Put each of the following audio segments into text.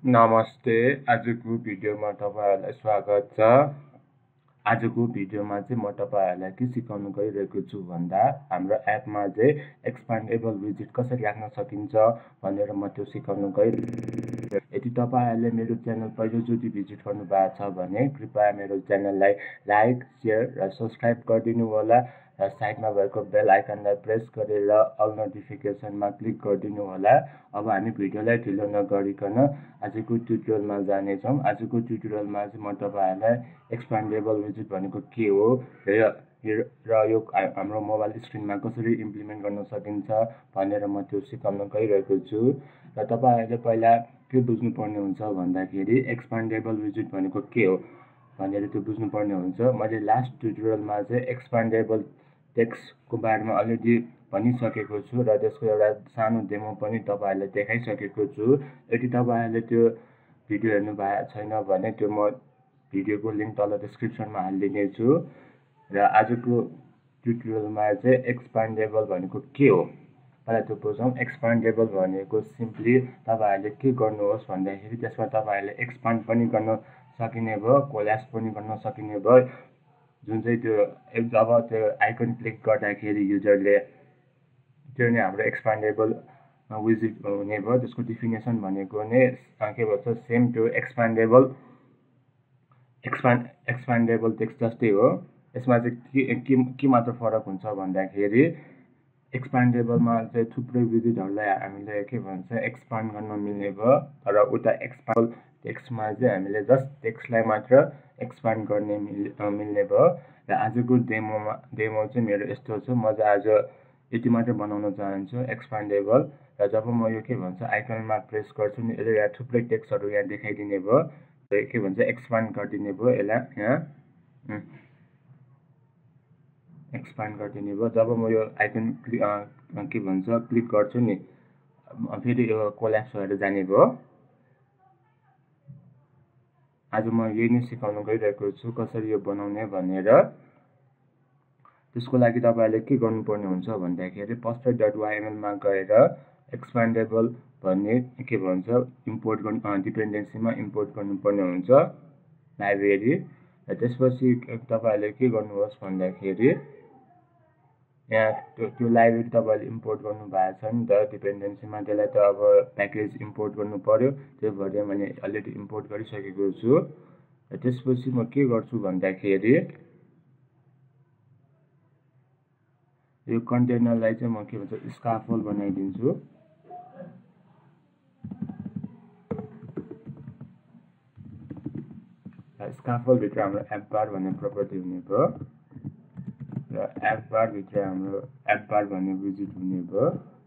नमस्ते। आजको भिडियोमा तपाईहरुलाई स्वागत छ। आजको भिडियोमा चाहिँ म तपाईहरुलाई के सिकाउन गइरहेको छु भन्दा हाम्रो एपमा चाहिँ एक्सपान्डेबल विजेट कसरी राख्न सकिन्छ भनेर म त्यो सिकाउन गइरहेको छु। यदि तपाईहरुले मेरो च्यानल पहिलोचोटि भिजिट गर्नुभएको छ भने कृपया मेरो च्यानललाई लाइक, शेयर र सब्स्क्राइब गरिदिनु होला र साइडमा भएको बेल आइकनलाई प्रेस गरेर अल नोटिफिकेसनमा क्लिक गरिदिनु होला। अब हामी भिडियोलाई ढिलो नगरिकन आजको ट्युटोरियलमा जानेछौँ। आजको ट्युटोरियलमा चाहिँ म तपाईहरुलाई एक्सपान्डेबल विजेट भनेको के हो र यो हाम्रो मोबाइल स्क्रिनमा कसरी इम्प्लिमेन्ट गर्न सकिन्छ भनेर म त्यो सिकाउन गइरहेको छु। र तपाईहरुले पहिला के बुझ्नुपर्ने हुन्छ भन्दाखेरि एक्सपान्डेबल विजेट भनेको के हो भनेर त्यो बुझ्नुपर्ने हुन्छ। मैले लास्ट ट्युटोरियलमा चाहिँ एक्सपान्डेबल टेक्स्टको बारेमा अलरेडी भनिसकेको छु र त्यसको एउटा सानो डेमो पनि तपाईहरुलाई देखाइसकेको छु। यदि तपाईहरुले त्यो भिडियो हेर्नु भएको छैन भने त्यो म भिडियोको लिंक तल डिस्क्रिप्सनमा हालिदिने छु। र आजको ट्युटोरियलमा चाहिँ एक्सपान्डेबल भनेको के हो पहिला त्यो बुझौँ। एक्सपान्डेबल भनेको सिम्पली तपाईहरुले के गर्नुहोस् भन्दाखेरि त्यसमा तपाईहरुले एक्सपान्ड पनि गर्न सकिने भयो, कोल्याप्स पनि गर्न सकिने भयो। जुन चाहिँ त्यो जब त्यो आइकन क्लिक गर्दाखेरि युजरले त्यो नै हाम्रो एक्सपान्डेबल विजेट हुने भयो। त्यसको डेफिनेसन भनेको नै के भन्छ सेम त्यो एक्सपान्डेबल टेक्स्ट जस्तै हो। यसमा चाहिँ के मात्र फरक हुन्छ भन्दाखेरि एक्सपान्डेबलमा चाहिँ थुप्रै विजेटहरुलाई हामीले के भन्छ एक्सपान्ड गर्न मिल्ने भयो र उता एक्सपान्डेबल टेक्स्टमा चाहिँ हामीले जस्ट टेक्स्टलाई मात्र एक्सपान्ड गर्ने मिल्ने भयो। र आजको डेमो चाहिँ मेरो यस्तो छ। म चाहिँ आज यति मात्र बनाउन चाहन्छु एक्सपान्डेबल। र जब म यो के भन्छ आइकनमा प्रेस गर्छु नि यसले यहाँ थुप्रै टेक्स्टहरु यहाँ देखाइदिने भयो। के भन्छ एक्सपान्ड गरिदिने भयो। यसलाई यहाँ एक्सपान्ड गरिदिने भयो। जब म यो आइकन के भन्छ क्लिक गर्छु नि फेरि यो कोल्याप्स भएर जाने भयो। आज म यही नै सिकाउन गइरहेको छु कसरी यो बनाउने भनेर। त्यसको लागि तपाईहरुले के गर्नुपर्ने हुन्छ भन्दाखेरि poster.yml मा गएर एक्सपान्डेबल भन्ने के भन्छ इम्पोर्ट गर्नु डिपेन्डेन्सीमा इम्पोर्ट गर्नुपर्ने हुन्छ लाइब्रेरी। र त्यसपछि तपाईहरुले के गर्नुहोस् भन्दाखेरि यहाँ त्यो लाइब्रेरी तपाईहरुले इम्पोर्ट गर्नु भएको छ नि त डिपेन्डेन्सीमा, त्यसलाई त अब प्याकेज इम्पोर्ट गर्नु पर्यो। त्यही भएर मैले अलरेडी इम्पोर्ट गरिसकेको छु। र त्यसपछि म के गर्छु भन्दाखेरि यो कन्टेनरलाई चाहिँ म के भन्छ स्काफोल बनाइदिन्छु। स्काफोल भित्र हाम्रो एप बार भन्ने प्रपर्टी हुने भयो र एप बार भित्र हाम्रो एप बार भन्ने विजेट हुने भयो।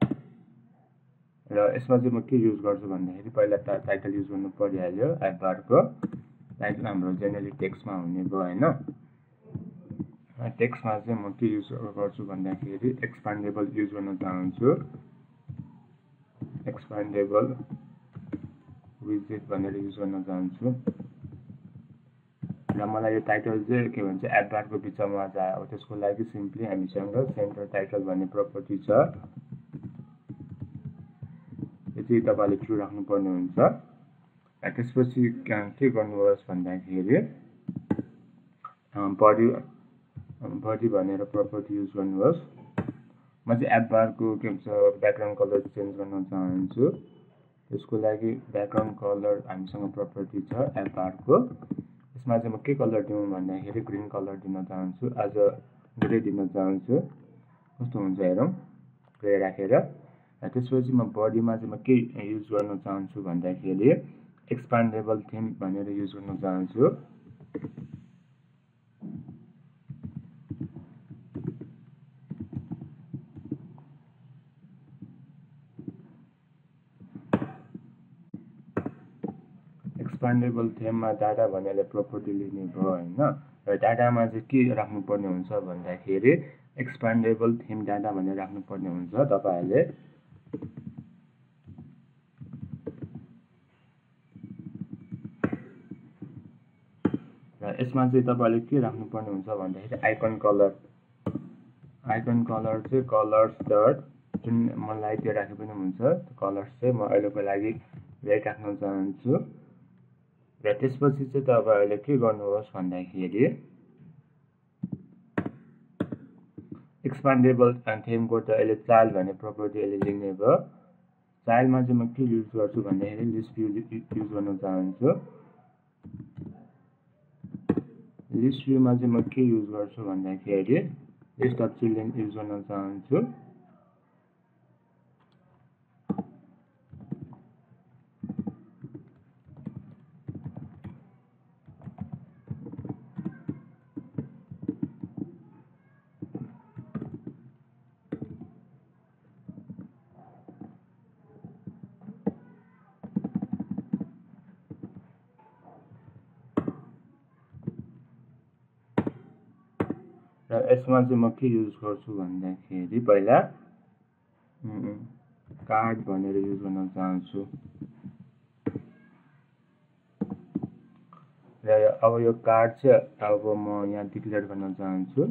र यसमा चाहिँ म के युज गर्छु भन्दाखेरि पहिला टाइटल युज गर्नु परिहाल्यो। एप बारको टाइटल हाम्रो जेनेरिक टेक्स्टमा हुने भयो हैन। टेक्स्टमा चाहिँ म के युज गर्छु भन्दाखेरि एक्सपान्डेबल युज गर्न चाहन्छु। एक्सपान्डेबल विजेट भनेर युज गर्न चाहन्छु। र मलाई यो टाइटल चाहिँ के भन्छ एप बारको बिचमा छ। अब त्यसको लागि सिम्पली हामीसँग सेन्टर टाइटल भन्ने प्रपर्टी छ। यो चाहिँ तपाईले ट्रु राख्नुपर्ने हुन्छ। त्यसपछि के गर्नुहोस् भन्दाखेरि बडी भनेर प्रपर्टी युज गर्नुहोस्। म चाहिँ एप बारको के भन्छ ब्याकग्राउन्ड कलर चेन्ज गर्न चाहन्छु। त्यसको लागि ब्याकग्राउन्ड कलर हामीसँग प्रपर्टी छ एप बारको। यसमा चाहिँ म के कलर दिउँ भन्दाखेरि ग्रीन कलर दिन चाहन्छु। आज ग्रे दिन चाहन्छु। कस्तो हुन्छ हेरौँ ग्रे राखेर। त्यसपछि म बडीमा चाहिँ म के युज गर्न चाहन्छु भन्दाखेरि एक्सपान्डेबल थिम भनेर युज गर्न चाहन्छु। एक्सपान्डेबल थीममा डाटा भनेर प्रपर्टी लिने भयो हैन। र डाटामा चाहिँ के राख्नुपर्ने हुन्छ भन्दाखेरि एक्सपान्डेबल थीम डाटा भनेर राख्नुपर्ने हुन्छ तपाईहरुले। र यसमा चाहिँ तपाईहरुले के राख्नुपर्ने हुन्छ भन्दाखेरि आइकन कलर चाहिँ कलर्स डट जुन मलाई त्यो राखे पनि हुन्छ। कलर्स चाहिँ म अहिलेको लागि रेड राख्न चाहन्छु र त्यसपछि चाहिँ तपाईहरुले के गर्नुहोस् भन्दाखेरि एक्सपान्डेबल थेमको त अहिले चाइल्ड भन्ने प्रपर्टी अहिले लिने भयो चाइल्डमा चाहिँ म के युज गर्छु भन्दाखेरि लिस्ट भ्यू युज गर्न चाहन्छु लिस्ट भ्यूमा चाहिँ म के युज गर्छु भन्दाखेरि लिस्ट अफ चिल्ड्रेन युज गर्न चाहन्छु र यसमा चाहिँ म के युज गर्छु भन्दाखेरि पहिला कार्ड भनेर युज गर्न चाहन्छु र अब यो कार्ड चाहिँ अब म यहाँ डिक्लेयर गर्न चाहन्छु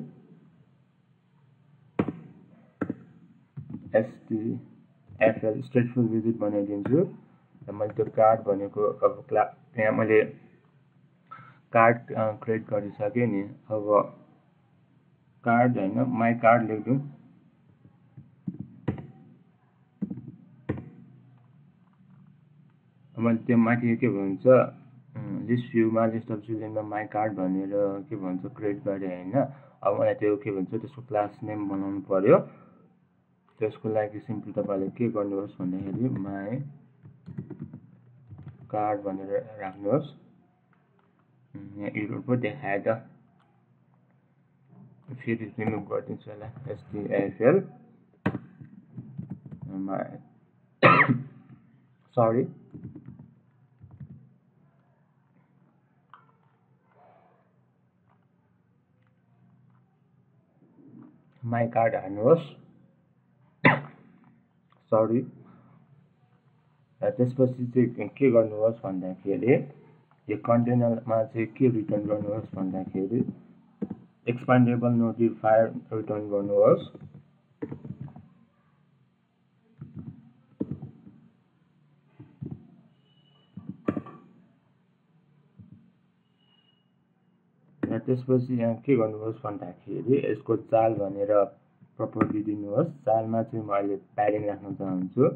STFL स्टेटफुल विजिट बनाइदिन्छु र मैले त्यो कार्ड भनेको अब यहाँ मैले कार्ड क्रिएट गरिसकेँ नि अब कार्ड हैन माई कार्ड लेख्दिउँ मैले त्यो माथि के भन्छ लिस्ट भ्यूमा लिस्ट अफ चिल्ड्रेनमा माई कार्ड भनेर के भन्छ क्रिएट गरे हैन अब मलाई त्यो के भन्छ त्यसको क्लास नेम बनाउनु पर्यो त्यसको लागि सिम्पली तपाईले के गर्नुहोस् भन्दाखेरि माई कार्ड भनेर राख्नुहोस् यहाँ एरर पो देखायो त फेरि रिमुभ गरिदिन्छु होला STFL सरी माई कार्ड हाल्नुहोस् सरी र त्यसपछि चाहिँ के गर्नुहोस् भन्दाखेरि यो कन्टेनरमा चाहिँ के रिटर्न गर्नुहोस् भन्दाखेरि एक्सपान्डेबल नोटिफायर रिटर्न गर्नुहोस् र त्यसपछि यहाँ के गर्नुहोस् भन्दाखेरि यसको चाल भनेर प्रपर्टी दिनुहोस् चालमा चाहिँ म अहिले प्याडिङ राख्न चाहन्छु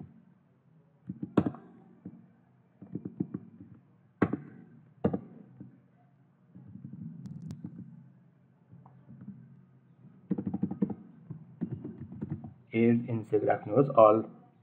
एज इन्सेट राख्नुहोस् अल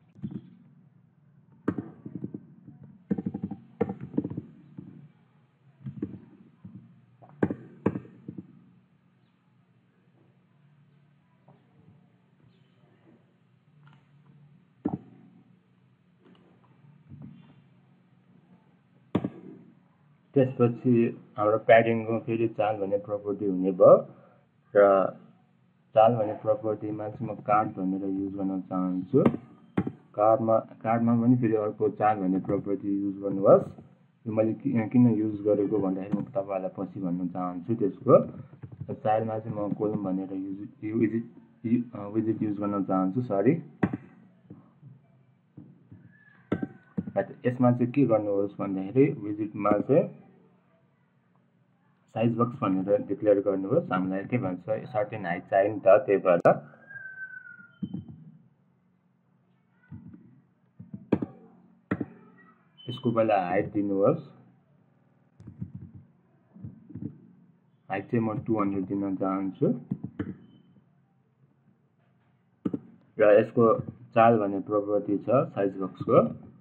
त्यसपछि हाम्रो प्याडिङको फेरि चाल भन्ने प्रपर्टी हुने भयो र चाल भन्ने प्रपर्टीमा चाहिँ म कार्ड भनेर युज गर्न चाहन्छु कार्डमा पनि फेरि अर्को चाल भन्ने प्रपर्टी युज गर्नुहोस् यो मैले किन युज गरेको भन्दाखेरि म तपाईहरुलाई पछि भन्न चाहन्छु त्यसको चाइल्डमा चाहिँ म कोलम भनेर विजिट युज गर्न चाहन्छु सरी यसमा चाहिँ के गर्नुहोस् भन्दाखेरि विजिटमा चाहिँ साइज बक्स भनेर डिक्लेयर गर्नुहोस् हामीलाई के भन्छ सर्टेन हाइट चाहियो नि त त्यही भएर यसको पहिला हाइट दिनुहोस् हाइट चाहिँ म 200 दिन चाहन्छु र यसको चाल भन्ने प्रपर्टी छ साइज बक्सको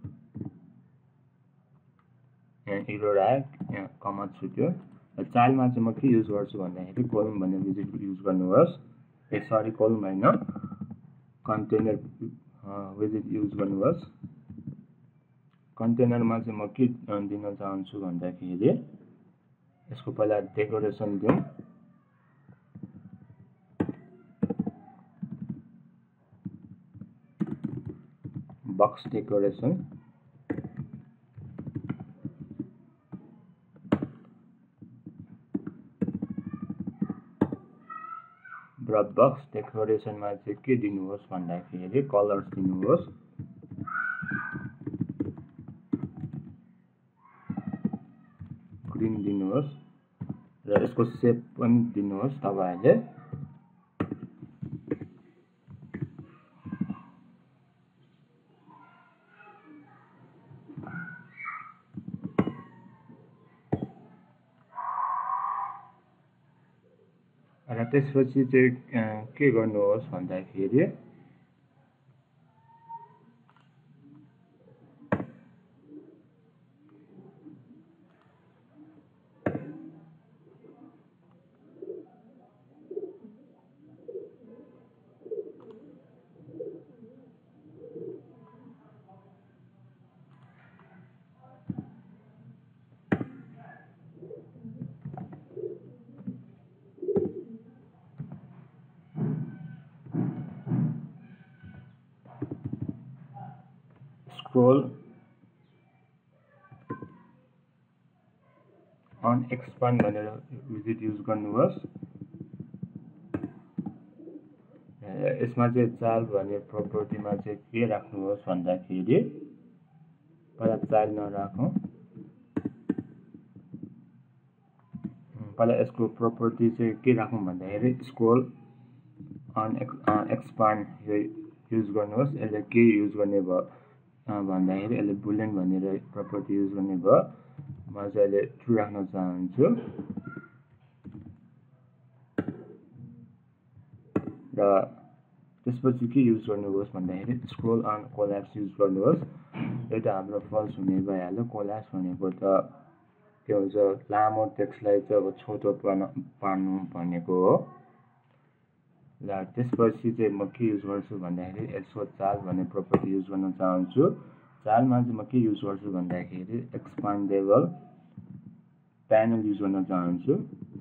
यहाँ एरर आयो यहाँ कमा छुट्यो र चालमा चाहिँ म के युज गर्छु भन्दाखेरि कोलम भन्ने विजिट युज गर्नुहोस् सरी कोलम हैन कन्टेनर विजिट युज गर्नुहोस् कन्टेनरमा चाहिँ म के दिन चाहन्छु भन्दाखेरि यसको पहिला डेकोरेसन दिउँ बक्स डेकोरेसन र बक्स डेकोरेसनमा चाहिँ के दिनुहोस् भन्दाखेरि कलर्स दिनुहोस् हेडिङ दिनुहोस् र यसको सेप पनि दिनुहोस् तपाईहरुले। र त्यसपछि चाहिँ के गर्नुहोस् भन्दाखेरि scroll on expand भनेर विजिट युज गर्नुहोस्। यसमा चाहिँ चाल भन्ने प्रपर्टीमा चाहिँ के राख्नुहोस् भन्दाखेरि पहिला चाल नराखौं, पहिला यसको प्रपर्टी चाहिँ के राखौं भन्दाखेरि स्क्रोल अन एक्सपान्ड युज गर्नुहोस्। यसले के युज गर्ने भयो भन्दाखेरि यसले बुलियन भनेर प्रपर्टी युज गर्ने भयो। म चाहिँ अहिले ट्रु राख्न चाहन्छु र त्यसपछि के युज गर्नुहोस् भन्दाखेरि स्क्रोल अन कोल्याप्स युज गर्नुहोस्। एउटा हाम्रो फल्स हुने भइहाल्यो। कोल्याप्स भनेको त के हुन्छ लामो टेक्स्टलाई चाहिँ अब छोटो पार्नु भनेको हो। र त्यसपछि चाहिँ म के युज गर्छु भन्दाखेरि यसको चाल भन्ने प्रपर्टी युज गर्न चाहन्छु। चालमा चाहिँ म के युज गर्छु भन्दाखेरि एक्सपान्डेबल प्यानल युज गर्न चाहन्छु।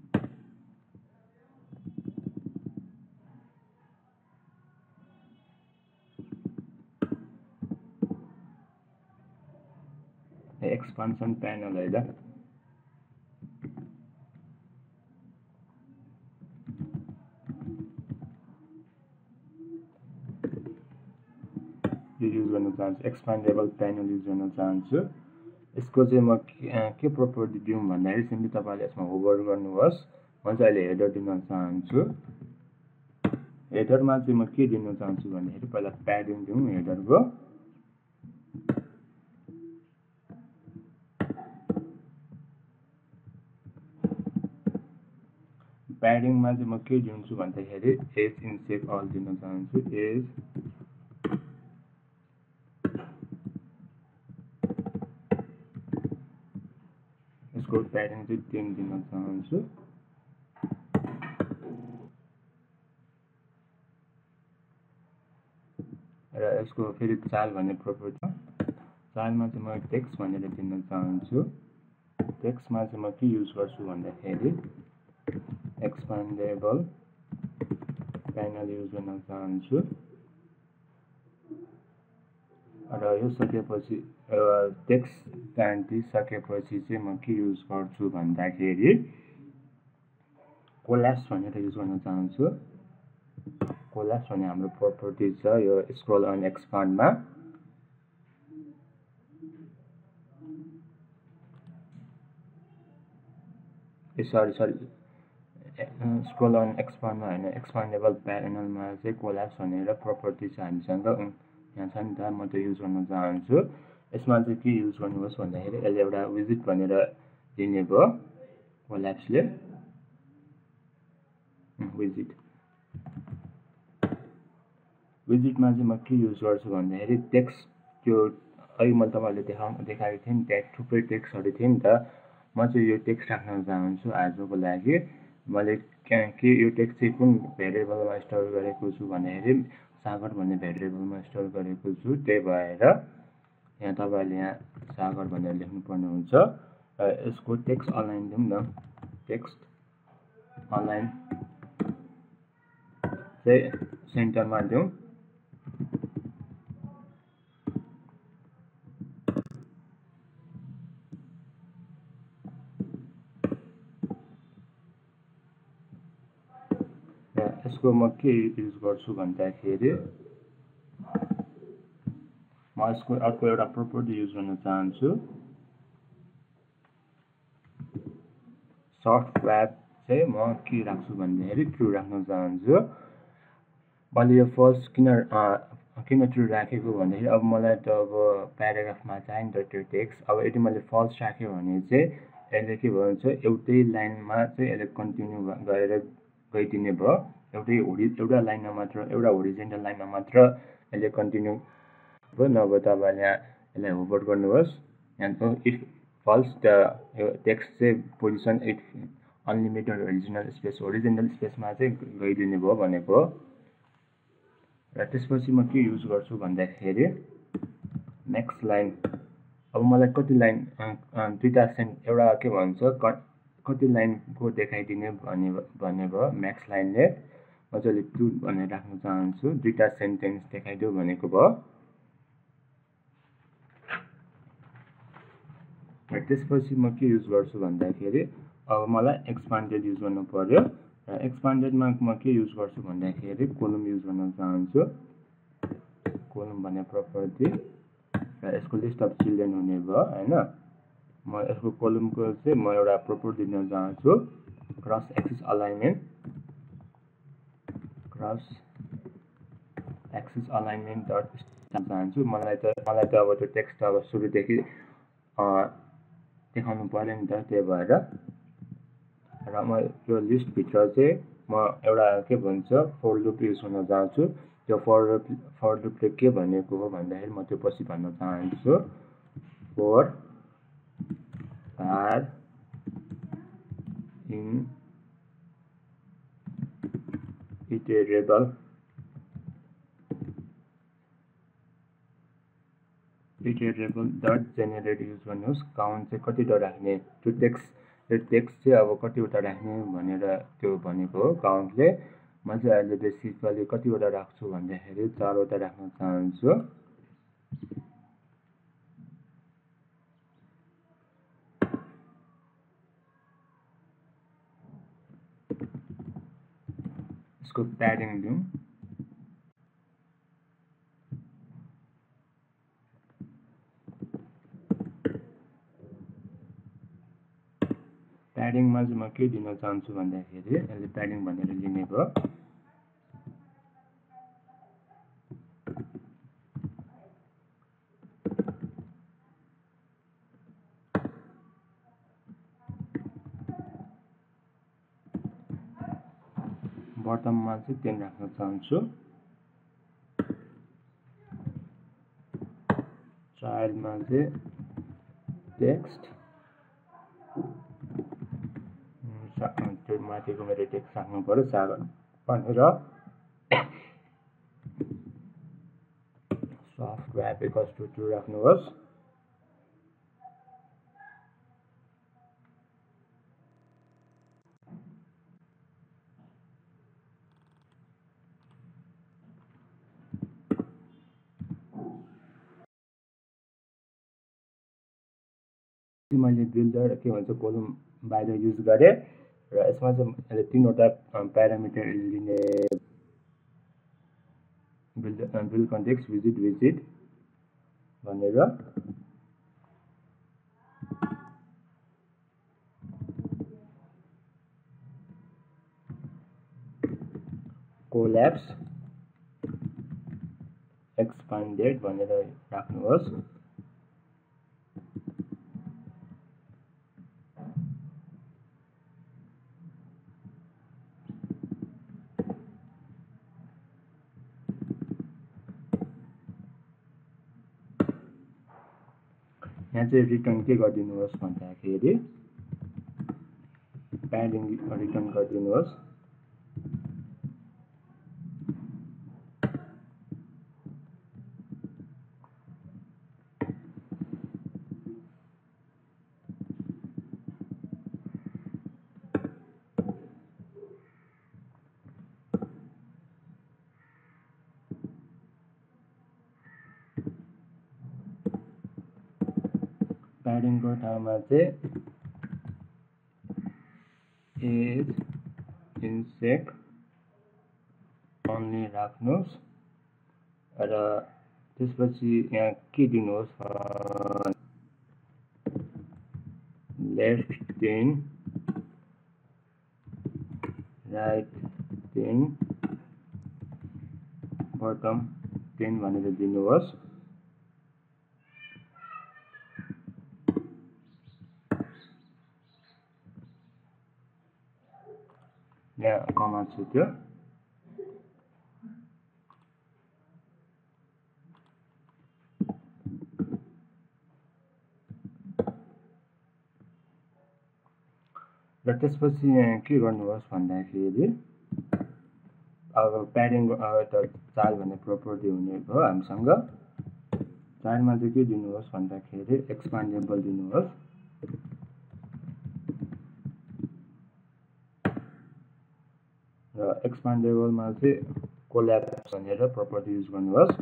एक्सपान्सन प्यानल है ल। यो युज गर्न चाहन्छु, एक्सपान्डेबल प्यानल युज गर्न चाहन्छु। यसको चाहिँ म के प्रपर्टी दिउँ भन्दाखेरि सिम्पली तपाईले यसमा होभर गर्नुहोस्। म चाहिँ अहिले हेडर दिन चाहन्छु। हेडरमा चाहिँ म के दिन चाहन्छु भन्दाखेरि पहिला प्याडिङ दिउँ हेडरको। प्याडिङमा चाहिँ म के दिन्छु भन्दाखेरि एज इन्सेक अल दिन चाहन्छु। एज यसको प्याडिङ चाहिँ 10 दिन चाहन्छु। र यसको फेरि चाल भन्ने प्रपर्टी चालमा चाहिँ म टेक्स्ट भनेर दिन चाहन्छु। टेक्स्टमा चाहिँ म के युज गर्छु भन्दाखेरि एक्सपान्डेबल प्यानल युज गर्न चाहन्छु। र यो सकेपछि टेक्स्ट दिइसकेपछि चाहिँ म के युज गर्छु भन्दाखेरि कोल्याप्स भनेर युज गर्न चाहन्छु। कोल्याप्स भन्ने हाम्रो प्रपर्टी छ यो स्क्रोल अन एक्सपान्डमा। सरी स्क्रोल अन एक्सपान्डमा हैन, एक्सपान्डेबल प्यानलमा चाहिँ कोल्याप्स भनेर प्रपर्टी छ हामीसँग। यहाँ छ नि त, म त युज गर्न चाहन्छु। यसमा चाहिँ के युज गर्नुहोस् भन्दाखेरि यसले एउटा विजिट भनेर दिने भयो कोल्याप्सले। विजिटमा चाहिँ म के युज गर्छु भन्दाखेरि टेक्स्ट त्यो अहिले मैले तपाईहरुले देखाएको थिएँ नि, त्यहाँ थुप्रै टेक्स्टहरु थिए नि त। म चाहिँ यो टेक्स्ट राख्न चाहन्छु आजको लागि। मैले के यो टेक्स्ट चाहिँ कुन भेरिएबलमा स्टोर गरेको छु भन्दाखेरि सागर भन्ने भेरिएबलमा स्टोर गरेको छु। त्यही भएर यहाँ तपाईहरुले यहाँ सागर भनेर लेख्नु पर्ने हुन्छ। र यसको टेक्स्ट अलाइन दिउँ न। टेक्स्ट अलाइन चाहिँ सेन्टरमा दिउँ। यसको म के युज गर्छु भन्दाखेरि म यसको अर्को एउटा प्रपर्टी युज गर्न चाहन्छु। सफ्ट व्याप चाहिँ म के राख्छु भन्दाखेरि ट्रु राख्न चाहन्छु। मैले यो फर्स्ट किन ट्रु राखेको भन्दाखेरि अब मलाई त अब प्याराग्राफमा चाहियो नि त त्यो टेक्स्ट। अब यदि मैले फल्स राख्यो भने चाहिँ यसले के भन्छ एउटै लाइनमा चाहिँ यसले कन्टिन्यू गरेर गइदिने भयो। एउटा लाइनमा मात्र एउटा होरिजेन्टल लाइनमा मात्र यसले कन्टिन्यू भयो। नभए तपाईँले यसलाई होभर गर्नुहोस् and if false the text चाहिँ पोजिसन इफ अनलिमिटेड होरिजेन्टल स्पेसमा चाहिँ गइदिने भयो भनेको हो। र त्यसपछि म के युज गर्छु भन्दाखेरि नेक्स्ट लाइन। अब मलाई कति लाइन दुईवटा एउटा के भन्छ कति लाइनको देखाइदिने भन्ने भयो म्याक्स लाइनले। मजाले टु भनेर राख्न चाहन्छु, दुईवटा सेन्टेन्स देखाइदियो भनेको भयो। र त्यसपछि म के युज गर्छु भन्दाखेरि अब मलाई एक्सपान्डेड युज गर्नु पर्यो। र एक्सपान्डेडमा म के युज गर्छु भन्दाखेरि कोलम युज गर्न चाहन्छु। कोलम भन्ने प्रपर्टी र यसको लिस्ट अफ चिल्ड्रेन हुने भयो होइन। म यसको कोलमको चाहिँ म एउटा प्रपर्टी दिन चाहन्छु क्रस एक्सिस अलाइनमेन्ट डट चाहन्छु। मलाई त अब त्यो टेक्स्ट अब सुरुदेखि देखाउनु पर्यो नि त, त्यही भएर। र म यो लिस्टभित्र चाहिँ म एउटा के भन्छ फर लुप युज गर्न चाहन्छु। त्यो फर लुपले के भनेको हो भन्दाखेरि म त्यो पछि भन्न चाहन्छु for var in iterable dot generate use गर्नुहोस्। काउन्ट चाहिँ कतिवटा राख्ने त्यो टेक्स्ट चाहिँ अब कतिवटा राख्ने भनेर त्यो भनेको हो काउन्टले। म चाहिँ अहिले बेसिकली कतिवटा राख्छु भन्दाखेरि 4वटा राख्न चाहन्छु। यसको प्याडिङ दिउँ। प्याडिङमा चाहिँ म के दिन चाहन्छु भन्दाखेरि यसले प्याडिङ भनेर लिने भयो। बटममा चाहिँ 10 राख्न चाहन्छु। चाइल्डमा चाहिँ टेक्स्ट त्यो माथिको मेरो टेक्स्ट राख्नु पर्यो 4 भनेर। सफ्ट व्याप इक्वल्स टु 2 राख्नुहोस्। मैले बिल्डर के भन्छ कोलम बाहिर युज गरेँ र यसमा चाहिँ यसले 3वटा प्यारामिटर लिने बिल्ड कन्टेक्स्ट विजिट भनेर। कोल्याप्स एक्सपान्डेड भनेर राख्नुहोस्। यहाँ चाहिँ रिटर्न के गरिदिनुहोस् भन्दाखेरि प्याडिङ रिटर्न गरिदिनुहोस्। प्याडिङको ठाउँमा चाहिँ एज इन्सेक अन्ली राख्नुहोस्। र त्यसपछि यहाँ के दिनुहोस् लेफ्ट 10 राइट 10 बटम 10 भनेर दिनुहोस्। यहाँ कमा छुट्यो। र त्यसपछि यहाँ के गर्नुहोस् भन्दाखेरि अब प्याडिङ चार्ट भन्ने प्रपर्टी हुने भयो हामीसँग। चार्टमा चाहिँ के दिनुहोस् भन्दाखेरि एक्सपान्डेबल दिनुहोस्। र एक्सपान्डेबलमा चाहिँ कोल्याप्स भनेर प्रपर्टी युज गर्नुहोस्।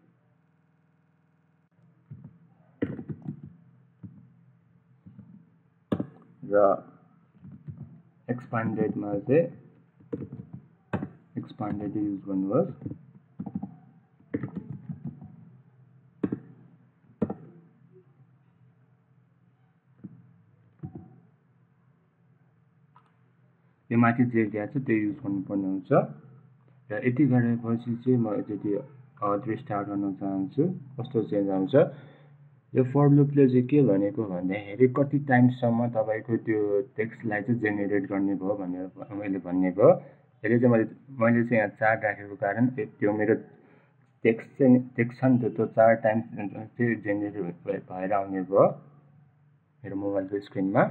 र एक्सपान्डेडमा चाहिँ एक्सपान्डेड युज गर्नुहोस्। यो माथि जे दिएको छ त्यो युज गर्नुपर्ने हुन्छ। र यति गरेपछि चाहिँ म यति स्टार्ट गर्न चाहन्छु। कस्तो चेन्ज आउँछ यो फर लुपले चाहिँ के भनेको भन्दाखेरि कति टाइमसम्म तपाईको त्यो टेक्स्टलाई चाहिँ जेनेरेट गर्ने भयो भनेर मैले भन्ने भयो। यसले चाहिँ मैले चाहिँ यहाँ 4 राखेको कारण त्यो मेरो टेक्स्ट छ नि त्यो 4 टाइम चाहिँ जेनेरेट भएर आउने भयो मेरो मोबाइलको स्क्रिनमा।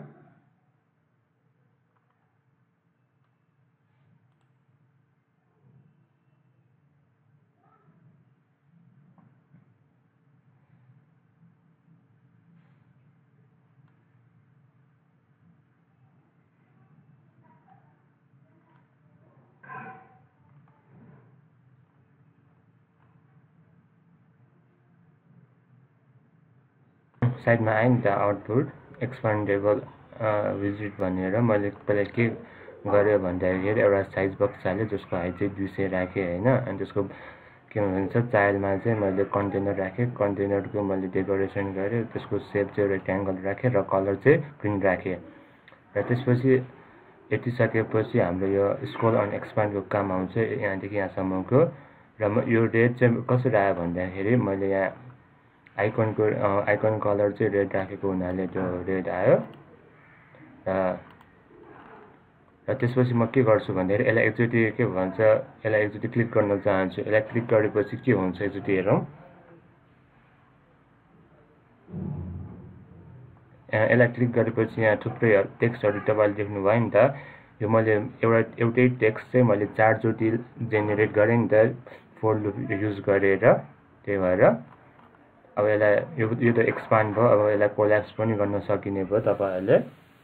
साइडमा आयो नि त आउटपुट एक्सपान्डेबल विजिट भनेर। मैले पहिला के गरेँ भन्दाखेरि एउटा साइज बक्स हालेँ जसको हाइट चाहिँ 200 राखेँ हैन। अनि त्यसको के भन्छ चाइल्डमा चाहिँ मैले कन्टेनर राखेँ। कन्टेनरको मैले डेकोरेसन गरेँ। त्यसको सेप चाहिँ रेक्ट्याङ्गल राखेँ र कलर चाहिँ ग्रीन राखेँ। र त्यसपछि यति सकेपछि हाम्रो यो स्क्रोल एन्ड एक्सपान्डको काम आउँछ यहाँदेखि यहाँसम्मको। र यो रेड चाहिँ कसरी आयो भन्दाखेरि मैले यहाँ आइकन कलर चाहिँ रेड राखेको हुनाले त्यो रेड आयो। र त्यसपछि म के गर्छु भन्दाखेरि यसलाई एकचोटि के भन्छ यसलाई एकचोटि क्लिक गर्न चाहन्छु। यसलाई क्लिक गरेपछि के हुन्छ एकचोटि हेरौँ। यसलाई क्लिक गरेपछि यहाँ थुप्रै टेक्स्टहरू तपाईले देख्नुभयो नि त। यो मैले एउटै टेक्स्ट चाहिँ मैले 4 चोटि जेनेरेट गरेँ नि त फर लुप युज गरेर। त्यही भएर अब यसलाई यो त एक्सपान्ड भयो। अब यसलाई कोल्याप्स पनि गर्न सकिने भयो तपाईहरुले।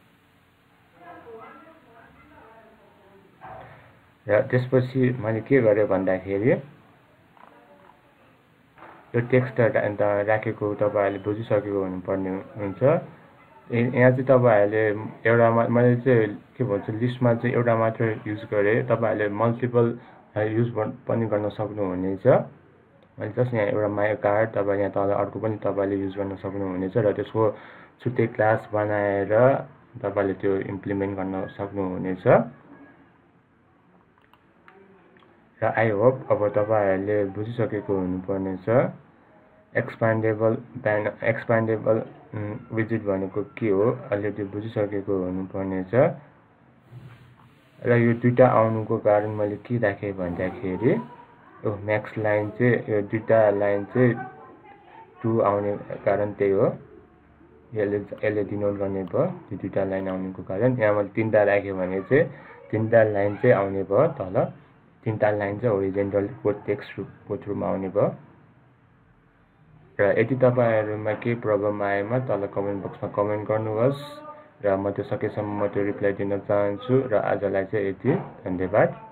र त्यसपछि मैले के गरेँ भन्दाखेरि यो टेक्स्ट राखेको तपाईहरुले बुझिसकेको हुनुपर्ने हुन्छ। यहाँ चाहिँ तपाईहरुले एउटा मैले चाहिँ के भन्छ लिस्टमा चाहिँ एउटा मात्र युज गरेँ। तपाईहरुले मल्टिपल युज पनि गर्न सक्नुहुनेछ। मैले जस्ट यहाँ एउटा माई कार्ड तपाईले यहाँ तल अर्को पनि तपाईले युज गर्न सक्नुहुनेछ। र त्यसको छुट्टै क्लास बनाएर तपाईले त्यो इम्प्लिमेन्ट गर्न सक्नुहुनेछ। र आई होप अब तपाईहरुले बुझिसकेको हुनुपर्ने छ एक्सपान्डेबल विजिट भनेको के हो अहिले त्यो बुझिसकेको हुनुपर्ने छ। र यो दुईटा आउनुको कारण मैले के राखेँ भन्दाखेरि यो म्याक्स लाइन चाहिँ यो दुईटा लाइन चाहिँ 2 आउने कारण त्यही हो। यसले डिनोट गर्ने भयो त्यो दुईटा लाइन आउनुको कारण। यहाँ मैले 3टा राखेँ भने चाहिँ 3टा लाइन चाहिँ आउने भयो तल। 3टा लाइन चाहिँ होरिजेन्टल कोड टेक्स्टको थ्रुमा आउने भयो। र यदि तपाईहरुमा केही प्रब्लम आएमा तल कमेन्ट बक्समा कमेन्ट गर्नुहोस्। र म त्यो सकेसम्म म त्यो रिप्लाई दिन चाहन्छु। र आजलाई चाहिँ यति। धन्यवाद।